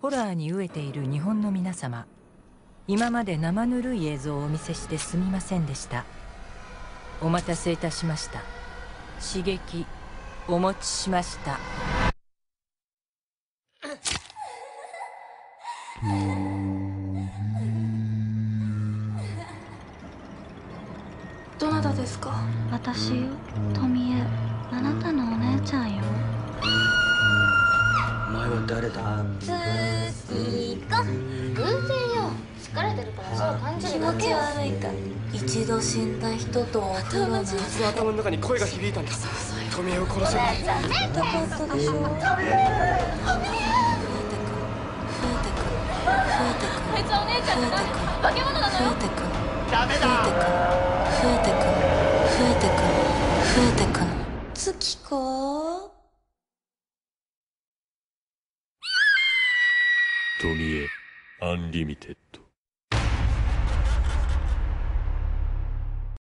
ホラーに飢えている日本の皆様、今まで生ぬるい映像をお見せしてすみませんでした。お待たせいたしました。刺激お持ちしました。 どなたですか？ 私よ、富江。あなたのお姉ちゃんよ。 お前は誰だ？ 月か。偶然よ。疲れてるからそう感じるだけ。気持ち悪いか。一度死んだ人とお風呂な。 頭の中に声が響いたんだ。富江を殺せ。 痛かったでしょ。 あいつはお姉ちゃんじゃない。化け物なのよ。 ダメだ。 増えてく。月か。 富江アンリミテッド。